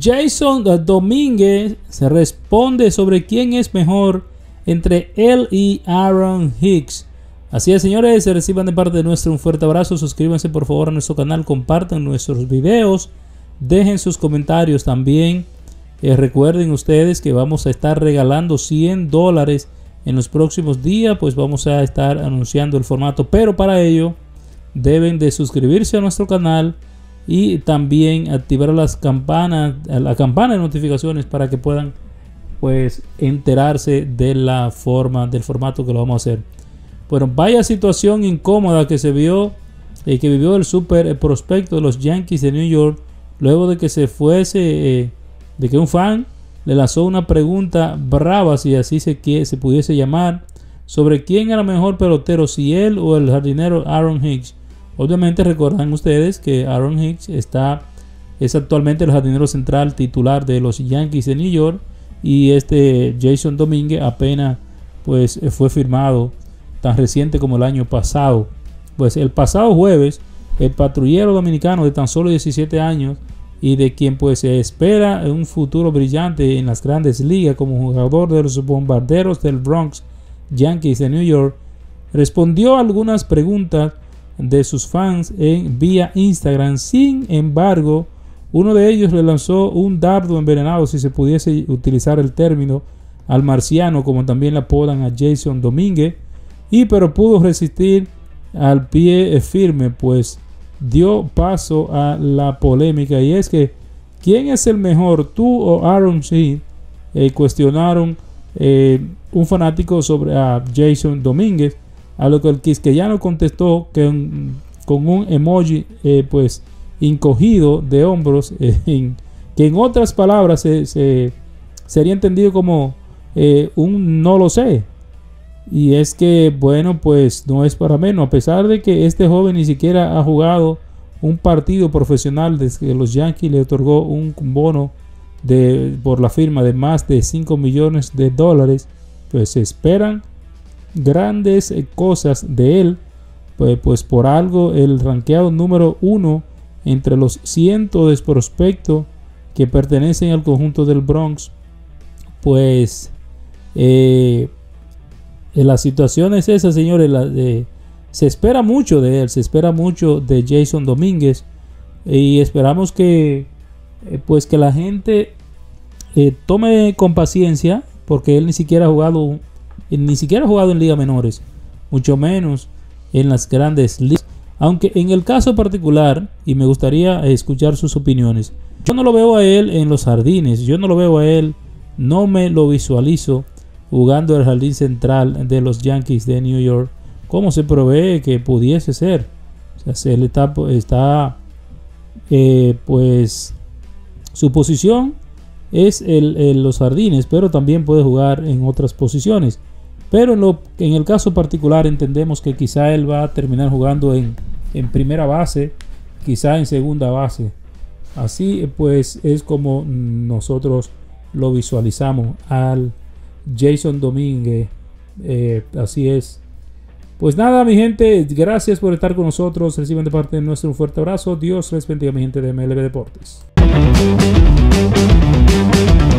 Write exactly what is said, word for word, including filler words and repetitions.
Jason Domínguez se responde sobre quién es mejor entre él y Aaron Hicks. Así es, señores, se reciban de parte de nuestro un fuerte abrazo. Suscríbanse por favor a nuestro canal, compartan nuestros videos, dejen sus comentarios también. Eh, recuerden ustedes que vamos a estar regalando cien dólares en los próximos días, pues vamos a estar anunciando el formato, pero para ello deben de suscribirse a nuestro canal y también activar las campanas, la campana de notificaciones para que puedan pues enterarse de la forma, del formato que lo vamos a hacer. Bueno, vaya situación incómoda que se vio y eh, que vivió el super prospecto de los Yankees de New York luego de que se fuese, eh, de que un fan le lanzó una pregunta brava, si así se, que, se pudiese llamar, sobre quién era mejor pelotero, si él o el jardinero Aaron Hicks. Obviamente recordarán ustedes que Aaron Hicks está, es actualmente el jardinero central titular de los Yankees de New York, y este Jason Domínguez apenas pues fue firmado tan reciente como el año pasado. Pues el pasado jueves el patrullero dominicano de tan solo diecisiete años y de quien pues se espera un futuro brillante en las grandes ligas como jugador de los Bombarderos del Bronx Yankees de New York, respondió a algunas preguntas de sus fans en vía Instagram. Sin embargo, uno de ellos le lanzó un dardo envenenado, si se pudiese utilizar el término, al marciano, como también le apodan a Jason Domínguez, y pero pudo resistir al pie firme, pues dio paso a la polémica, y es que ¿quién es el mejor, tú o Aaron Hicks? Eh, cuestionaron eh, un fanático sobre a Jason Domínguez, a lo que el quisqueyano contestó que un, con un emoji eh, pues encogido de hombros, eh, en, que en otras palabras se, se, sería entendido como eh, un no lo sé. Y es que, bueno, pues no es para menos, a pesar de que este joven ni siquiera ha jugado un partido profesional desde que los Yankees le otorgó un bono de, por la firma de más de cinco millones de dólares, pues se esperan grandes cosas de él, pues, pues por algo el rankeado número uno entre los cientos de prospectos que pertenecen al conjunto del Bronx, pues eh, la situación es esa, señores. La de, se espera mucho de él, se espera mucho de Jason Domínguez, y esperamos que eh, pues que la gente eh, tome con paciencia, porque él ni siquiera ha jugado ni siquiera ha jugado en ligas menores, mucho menos en las grandes ligas. Aunque en el caso particular, y me gustaría escuchar sus opiniones, yo no lo veo a él en los jardines, yo no lo veo a él, no me lo visualizo jugando el jardín central de los Yankees de New York, como se provee que pudiese ser. O sea, él está, está eh, pues su posición es el, el, los jardines, pero también puede jugar en otras posiciones. Pero en, lo, en el caso particular entendemos que quizá él va a terminar jugando en, en primera base, quizá en segunda base. Así pues es como nosotros lo visualizamos al Jason Domínguez. Eh, así es. Pues nada, mi gente, gracias por estar con nosotros. Reciban de parte de nuestro un fuerte abrazo. Dios les bendiga, mi gente de M L B Deportes.